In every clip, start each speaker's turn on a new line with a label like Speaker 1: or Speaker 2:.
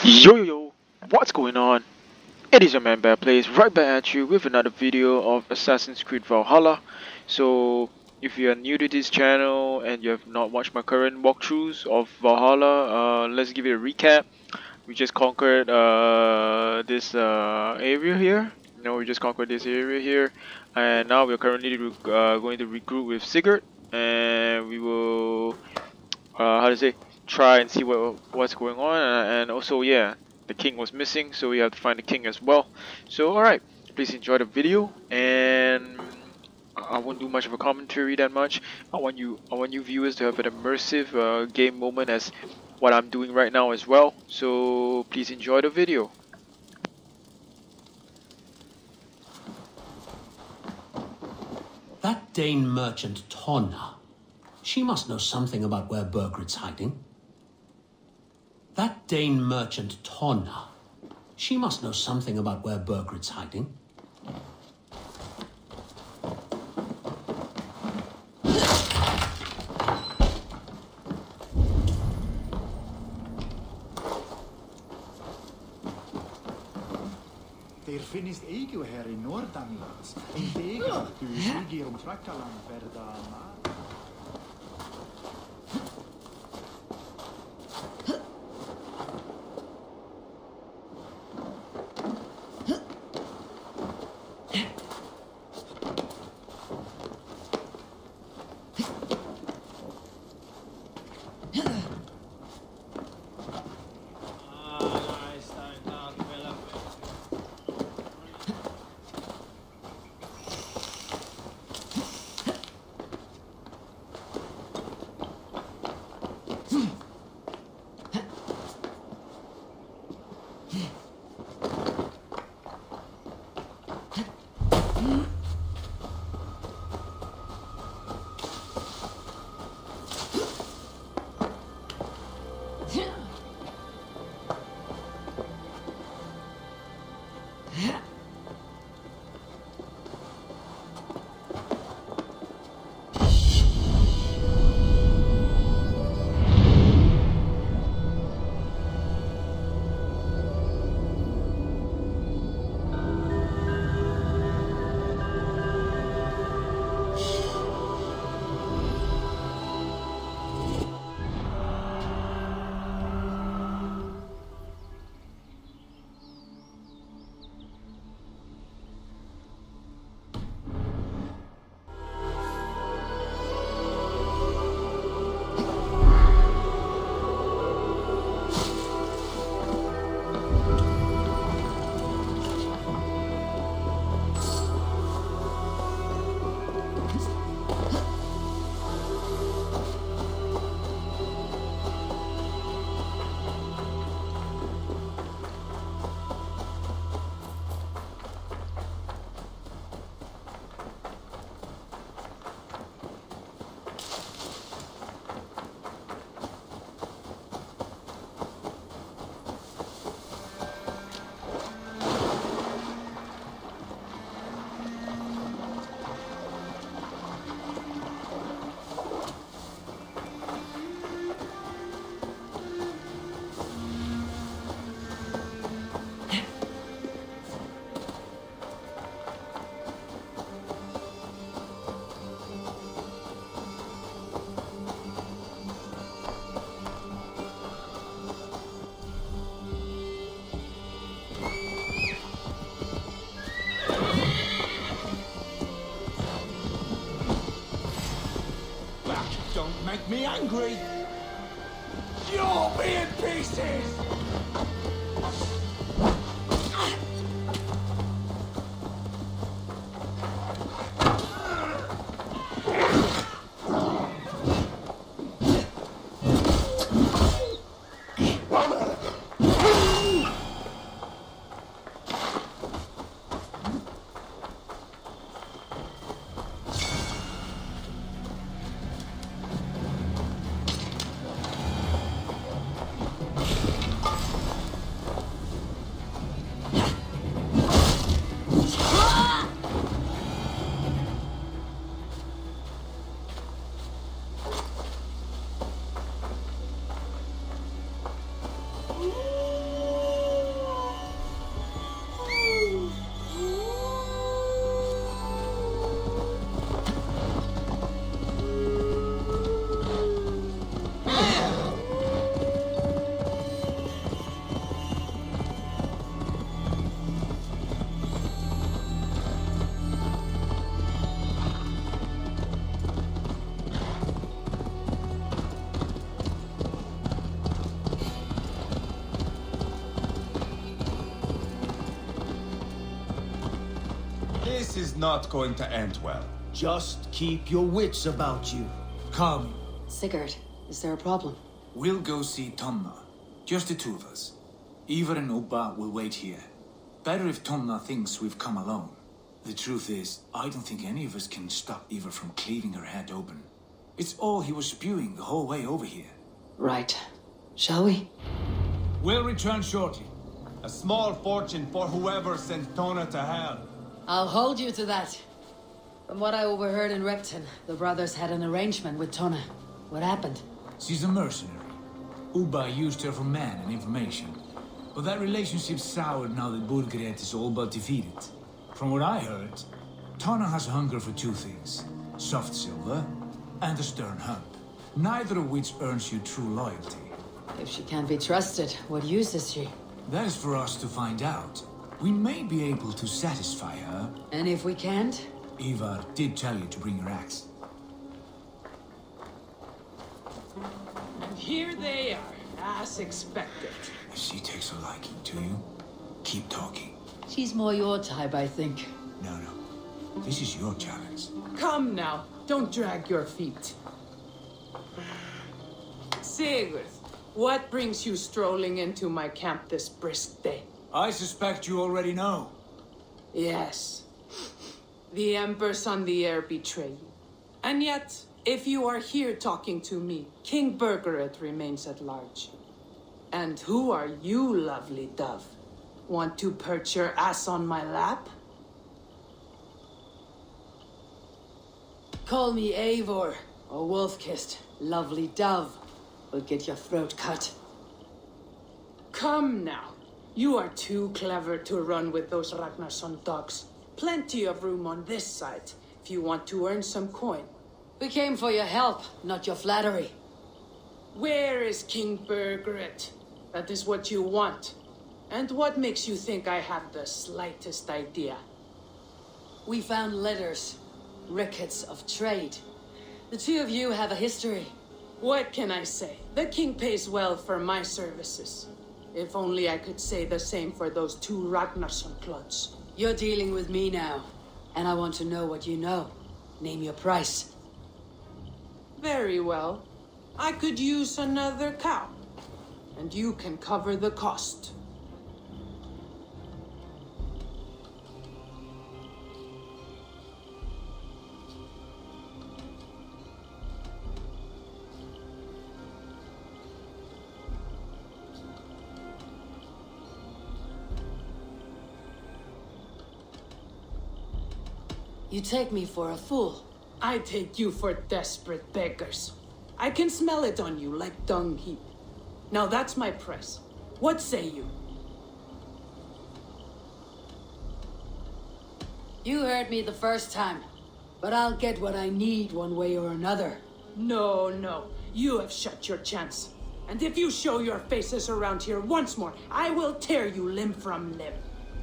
Speaker 1: Yo, what's going on? It is your man Bear Plays right back at you with another video of Assassin's Creed Valhalla. So, if you are new to this channel and you have not watched my current walkthroughs of Valhalla, let's give it a recap. We just conquered this area here. We just conquered this area here, and now we're currently going to regroup with Sigurd, and we will how to say, try and see what's going on, and also, yeah, the king was missing, so we have to find the king as well. So all right, please enjoy the video, and I won't do much of a commentary that much. I want you viewers to have an immersive game moment as what I'm doing right now as well. So please enjoy the video.
Speaker 2: That Dane merchant Tonna. She must know something about where Bergrid's hiding. That Dane merchant Tonna. She must know something about where Bergrid's hiding.
Speaker 3: Der finnist EU här I Nordamerika. En degel du ligger om Trackaland verda mar.
Speaker 4: Don't make me angry! You'll be in pieces! This is not going to end well.
Speaker 5: Just keep your wits about you. Come.
Speaker 6: Sigurd, is there a problem?
Speaker 7: We'll go see Tonna. Just the two of us. Ivar and Ubba will wait here. Better if Tonna thinks we've come alone. The truth is, I don't think any of us can stop Ivar from cleaving her head open. It's all he was spewing the whole way over here.
Speaker 6: Right. Shall we?
Speaker 7: We'll return shortly.
Speaker 4: A small fortune for whoever sent Tonna to hell.
Speaker 6: I'll hold you to that. From what I overheard in Repton, the brothers had an arrangement with Tonna. What happened?
Speaker 7: She's a mercenary. Ubba used her for man and information. But that relationship soured now that Burgred is all but defeated. From what I heard, Tonna has hunger for two things. Soft silver and a stern hump. Neither of which earns you true loyalty.
Speaker 6: If she can't be trusted, what use is she?
Speaker 7: That is for us to find out. We may be able to satisfy her.
Speaker 6: And if we can't?
Speaker 7: Ivar did tell you to bring your axe.
Speaker 8: And here they are, as expected.
Speaker 7: If she takes a liking to you, keep talking.
Speaker 6: She's more your type, I think.
Speaker 7: No. This is your challenge.
Speaker 8: Come now, don't drag your feet. Sigurd, what brings you strolling into my camp this brisk day?
Speaker 7: I suspect you already know.
Speaker 8: Yes. The Emperor's on the air betrayed you. And yet, if you are here talking to me, King Burgred remains at large. And who are you, lovely dove? Want to perch your ass on my lap?
Speaker 6: Call me Eivor, or Wolf-Kissed, lovely dove. Will get your throat cut.
Speaker 8: Come now. You are too clever to run with those Ragnarsson dogs. Plenty of room on this side, if you want to earn some coin.
Speaker 6: We came for your help, not your flattery.
Speaker 8: Where is King Burgred? That is what you want. And what makes you think I have the slightest idea?
Speaker 6: We found letters, records of trade. The two of you have a history.
Speaker 8: What can I say? The king pays well for my services. If only I could say the same for those two Ragnarsson clods.
Speaker 6: You're dealing with me now, and I want to know what you know. Name your price.
Speaker 8: Very well. I could use another cow. And you can cover the cost.
Speaker 6: You take me for a fool.
Speaker 8: I take you for desperate beggars. I can smell it on you like dung heap. Now that's my price. What say you?
Speaker 6: You heard me the first time, but I'll get what I need one way or another.
Speaker 8: No. You have shut your chance. And if you show your faces around here once more, I will tear you limb from limb.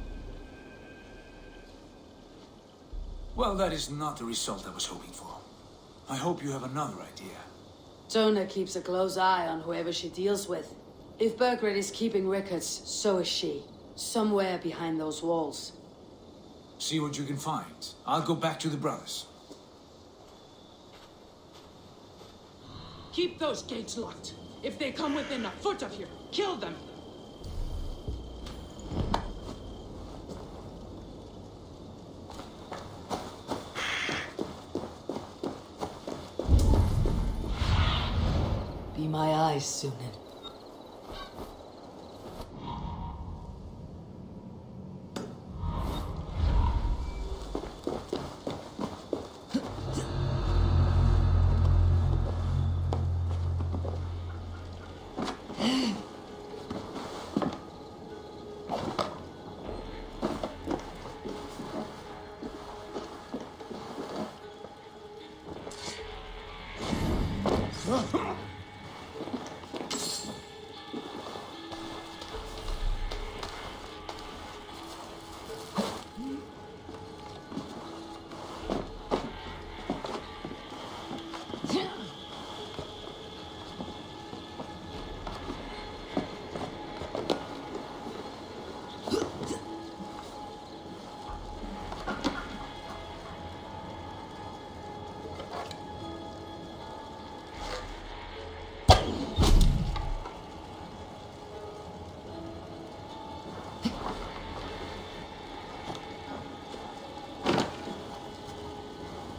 Speaker 7: Well, that is not the result I was hoping for. I hope you have another idea.
Speaker 6: Tonna keeps a close eye on whoever she deals with. If Burgred is keeping records, so is she. Somewhere behind those walls.
Speaker 7: See what you can find. I'll go back to the brothers.
Speaker 8: Keep those gates locked. If they come within a foot of here, kill them.
Speaker 6: Be my eyes, Sunan.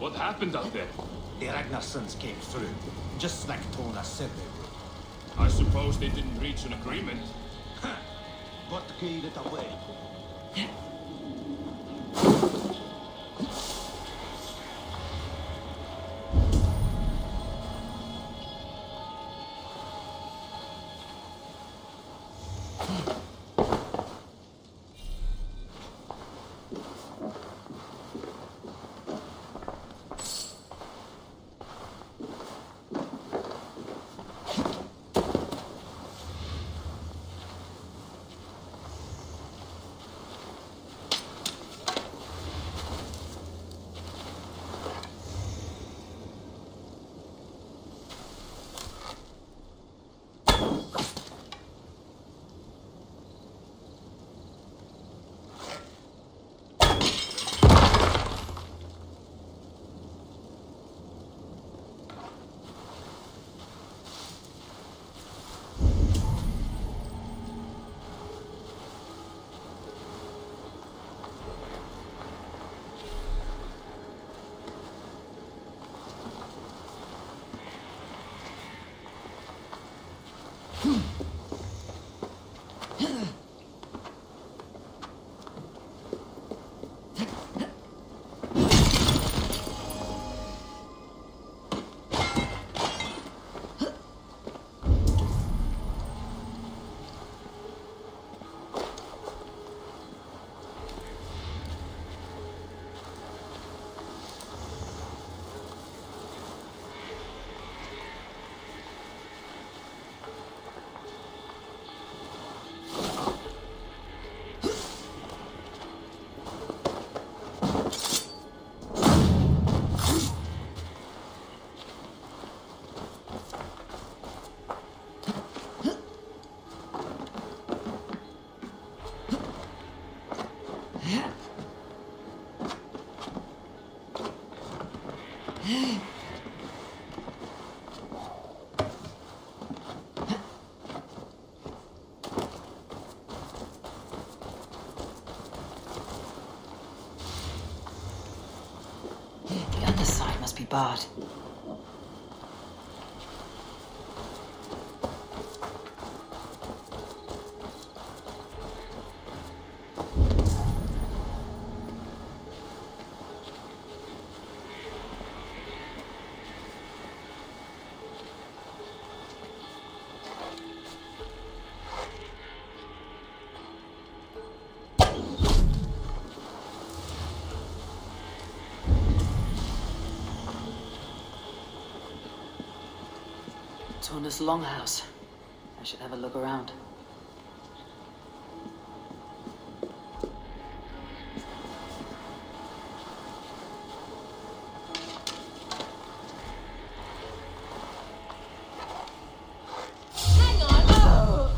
Speaker 4: What happened out there?
Speaker 5: The Ragnarsons came through, just like Tonna said they would.
Speaker 4: I suppose they didn't reach an agreement.
Speaker 5: But gave it away.
Speaker 6: The other side must be barred. Tonna's longhouse. I should have a look around.
Speaker 8: Hang on! Oh.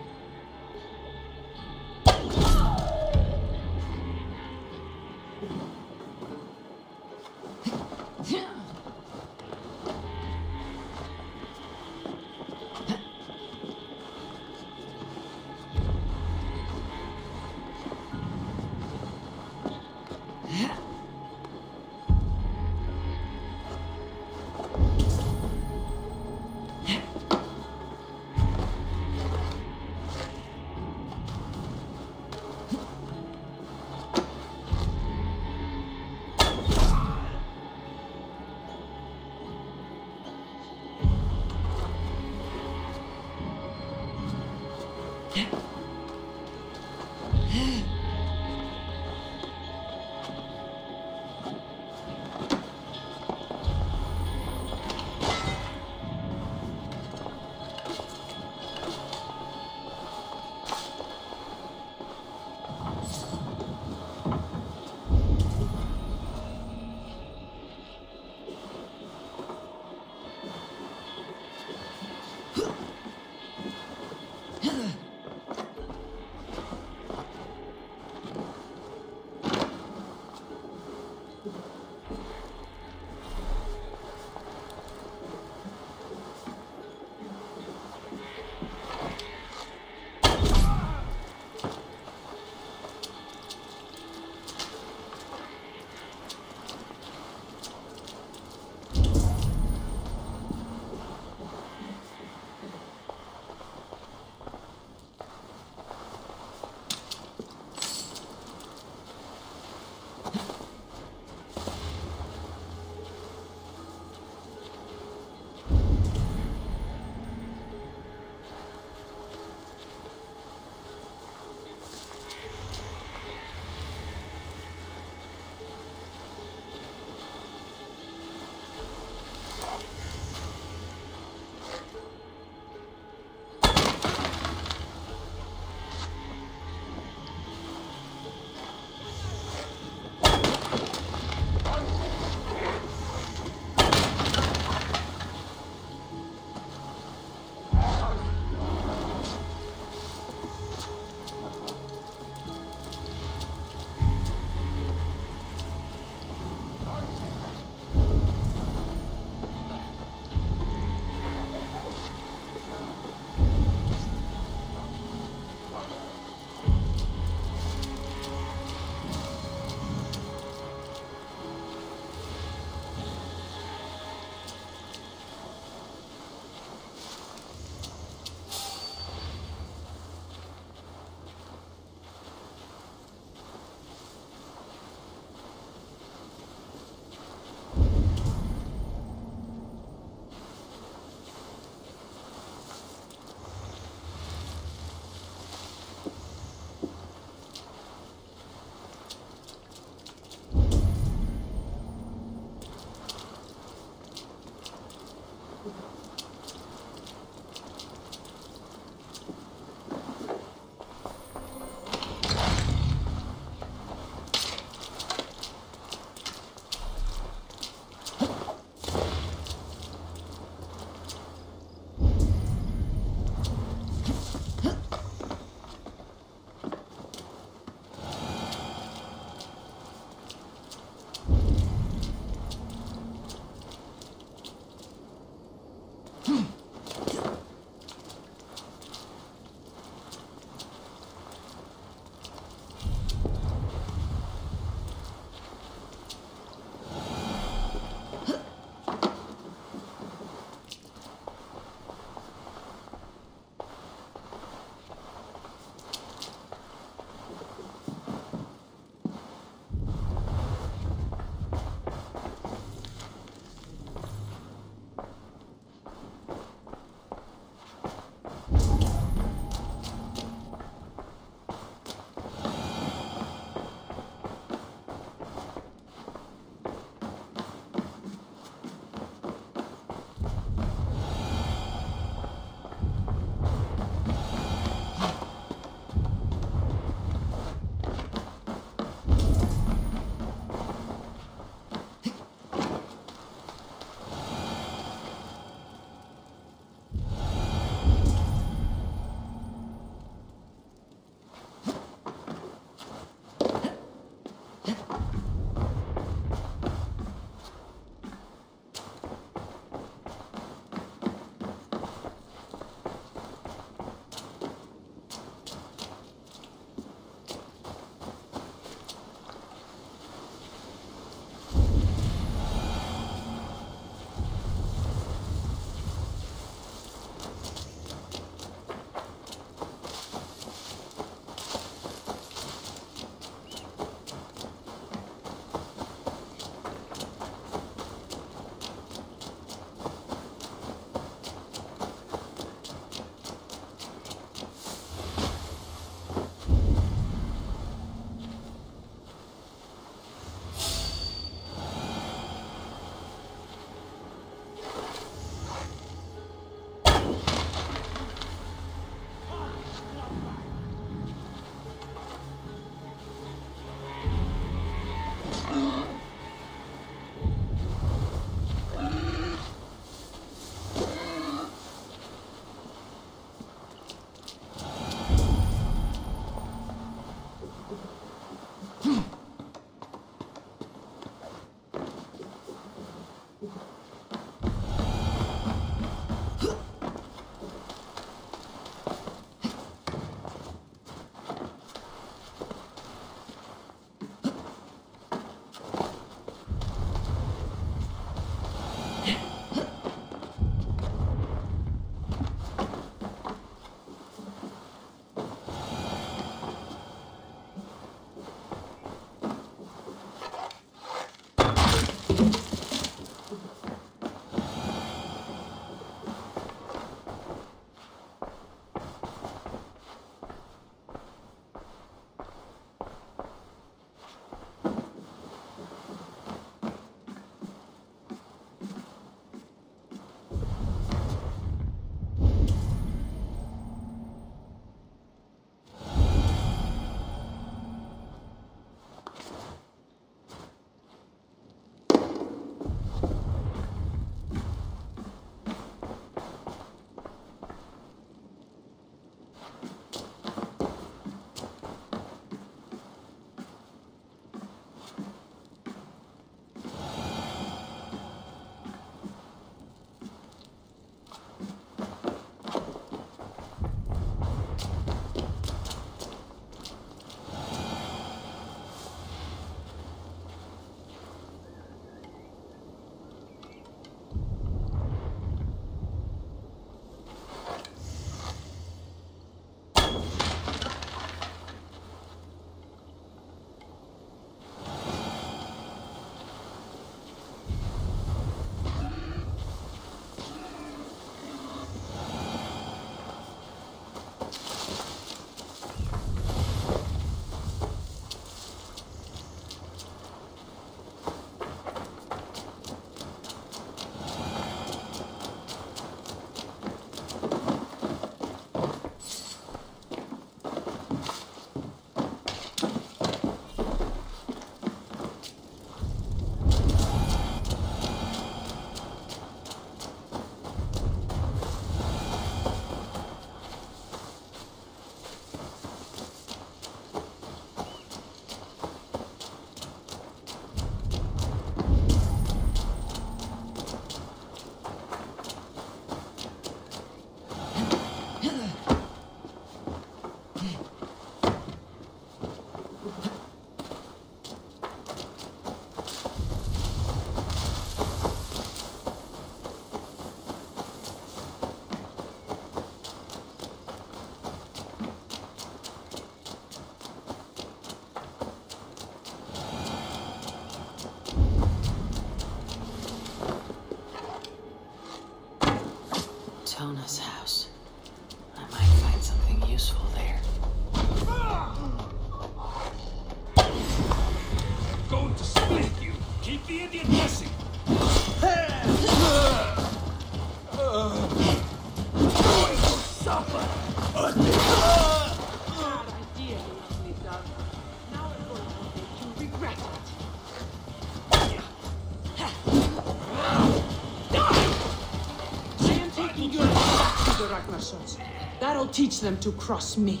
Speaker 8: Marshals. That'll teach them to cross me.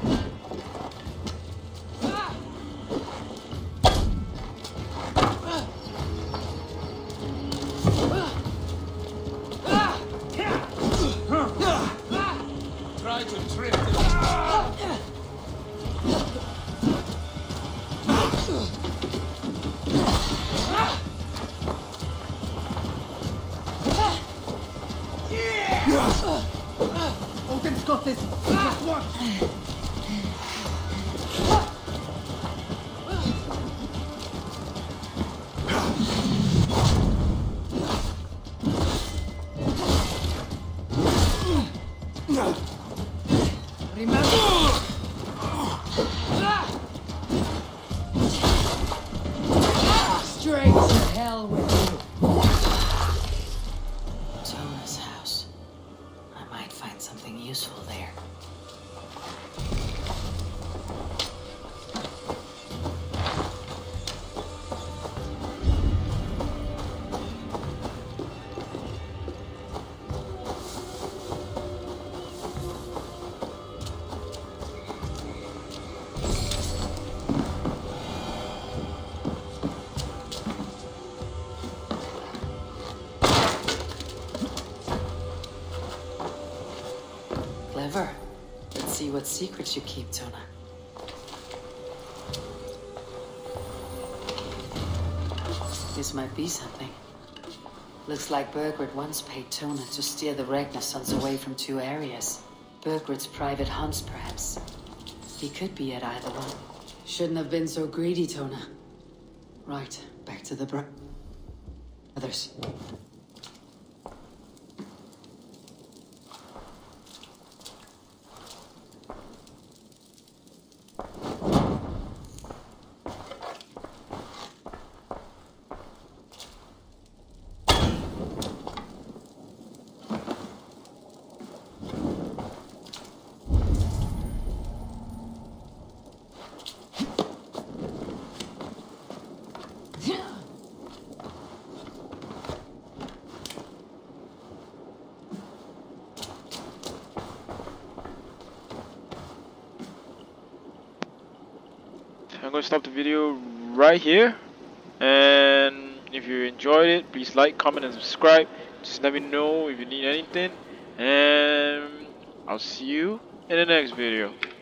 Speaker 4: Try to trip them.
Speaker 3: Odin's got this. Just watch.
Speaker 6: Straight to hell with you. Tonna's house. I might find something useful there. Clever. Let's see what secrets you keep, Tonna. This might be something. Looks like Burgred once paid Tonna to steer the Renaissance away from 2 areas. Burgred's private hunts, perhaps. He could be at either one. Shouldn't have been so greedy, Tonna. Right, back to the brothers.
Speaker 1: I'm going to stop the video right here, and if you enjoyed it, please like, comment and subscribe. Just let me know if you need anything, and I'll see you in the next video.